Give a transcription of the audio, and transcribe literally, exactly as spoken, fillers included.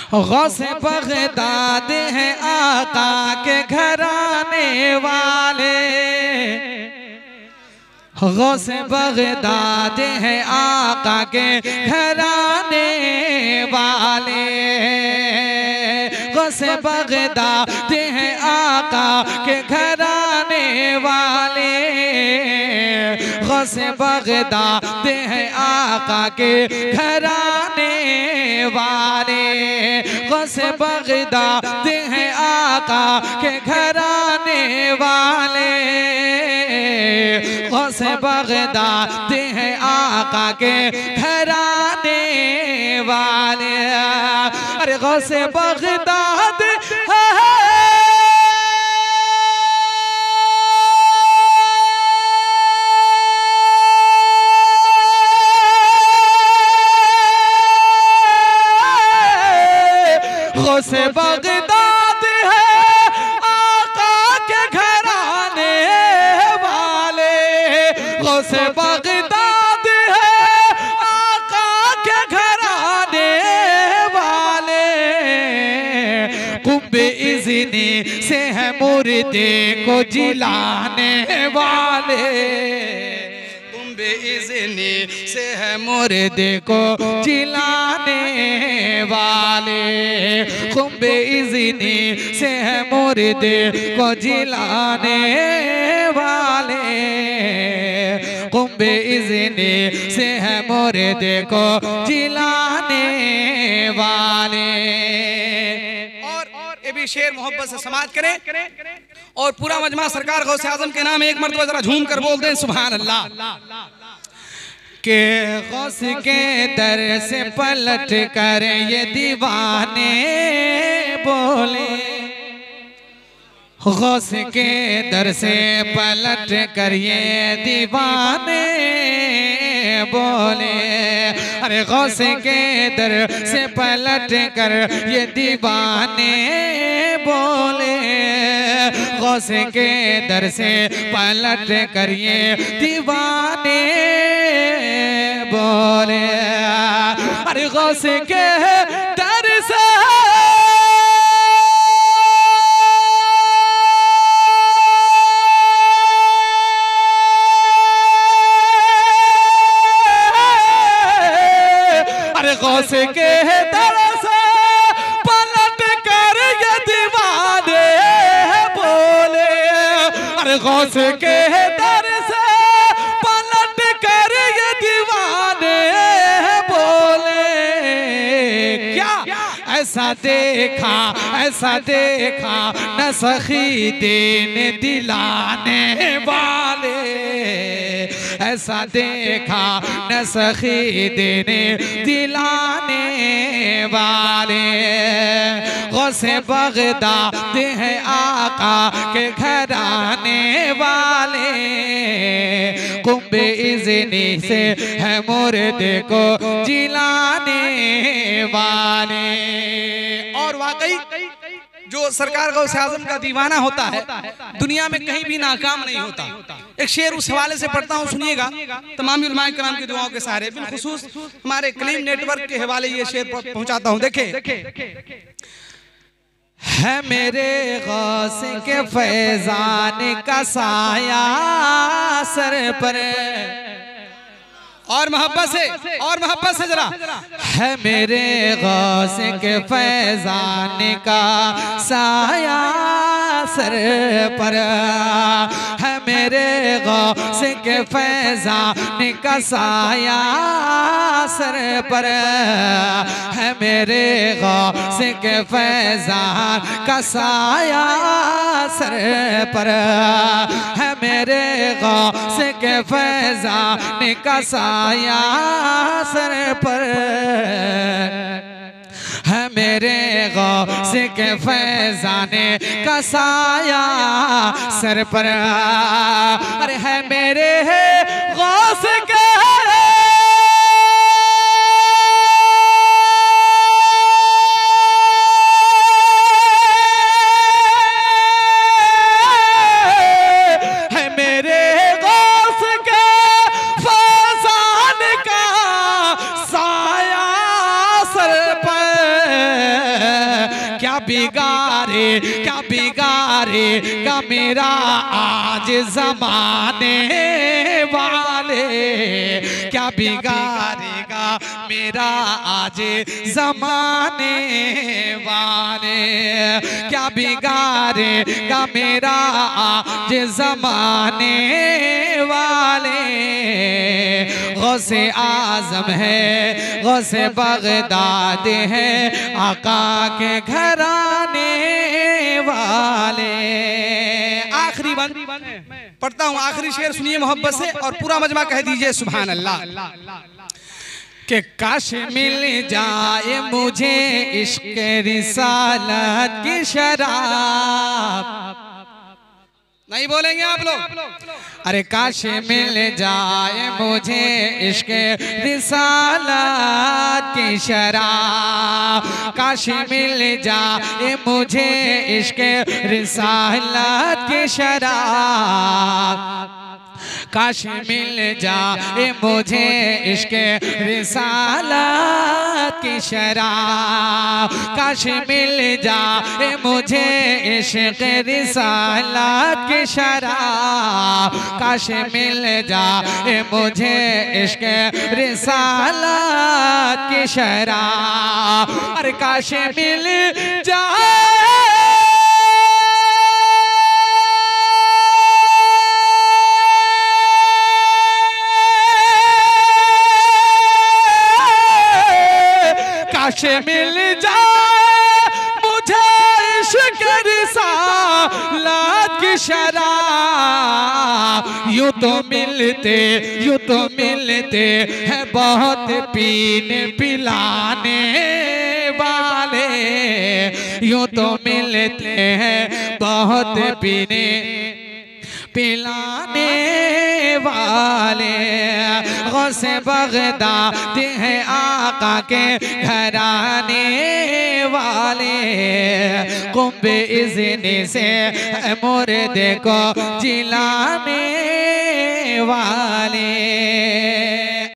गौसे Baghdad हैं आका के घराने वाले, गौसे बगदाद हैं आका के घराने वाले, गौसे बगदाद हैं आका के घराने वाले, गौसे बगदाद हैं आका के घराने वाले, गौसे बगदाद हैं आका के घराने वाले, गौसे बगदाद हैं आका के घराने वाले। अरे गौसे बगदाद गौसे बगदाद है आका के घराने वाले, गौसे बगदाद है आका के घराने वाले, कुंबे इज़्नी से है मुर्दे को जिलाने वाले, कुंबे इज़्नी से है मुर्दे को जिलाने वाले, कुंबे इज़्नी से है मुर्दे को जिलाने वाले, कुंबे इज़्नी से है मुर्दे को जिलाने वाले। और ये भी शेर मोहब्बत से समाज करें और पूरा मजमा सरकार गौसे आजम के नाम एक मर्तबा जरा झूम कर बोल दें सुभान अल्लाह। के गौस के दर से पलट कर ये दीवाने बोले, गौस के दर से पलट कर ये दीवाने बोले, अरे गौस के दर से पलट कर ये दीवाने बोले, गौस के दर से पलट कर ये दीवाने बोले, अरे गौस के दर से गौस के दर से पलट कर ये दीवाने बोले, अरे गौस के दर से पलट कर ये दीवाने बोले, क्या ऐसा देखा ऐसा देखा न सखी देने दिलाने वाले, ऐसा देखा न सखी देने दिलाने वाले, गौसे बगदाद हैं आका के घराने वाले, कुंबे इज़्नी से है मुर्दे को जिलाने वाले। और वाकई जो सरकार गौसे आज़म का दीवाना होता है दुनिया में कहीं भी नाकाम नहीं होता। एक शेर उस हवाले से पढ़ता हूँ, सुनिएगा, तमाम उलमाए किराम की दुआओं के सहारे, बिलखुसूस हमारे क्लीम नेटवर्क के हवाले ये शेर पहुंचाता हूँ। देखें, है मेरे गौस के फैजान का साया सर पर, और मोहब्बत से और मोहब्बत से जरा, है मेरे गौस के फैजान का साया सर पर, है मेरे गौस के फैजान का साया सर पर, है मेरे गौस के फैजान का साया सर पर, है मेरे गौस के फैजान का साया सर पर, है मेरे गौस के फैजाने का साया सर पर, अरे है मेरे गौस के क्या बिगाड़े क्या बिगाड़े का मेरा आज ज़माने वाले, क्या बिगाड़ेगा मेरा आज ज़माने वाले, क्या बिगाड़ेगा मेरा आज ज़माने वाले। गौसे आज़म है गौसे बगदाद है आका के घराने वाले। आखिरी बंद पढ़ता हूँ, आखिरी शेर सुनिए मोहब्बत से और पूरा मजमा कह दीजिए सुभान अल्लाह। कि काश मिल जाए मुझे इश्क रिसालत की शराब। नहीं बोलेंगे आप लोग? अरे काश मिल जाए मुझे इश्क रिसालत की शराब, काश मिल जाए मुझे इश्क रिसालत की शराब, काश मिल जाए मुझे इश्क रिसालत की शराब, काश मिल जाए मुझे इश्क रिसालत की शराब, काश मिल जाए मुझे इश्क रिसालत की शराब। अरे काश मिल जाए काश मिल जाए मुझे इश्क रिसालत की शराब। यूं तो मिलते यूं तो मिलते हैं बहुत पीने पिलाने वाले, यूं तो मिलते हैं बहुत पीने पिलाने वाले। गौसे बगदाद हैं आका के घराने वाले, कुंबे इज़्नी से मुर्दे को जिलाने वाले।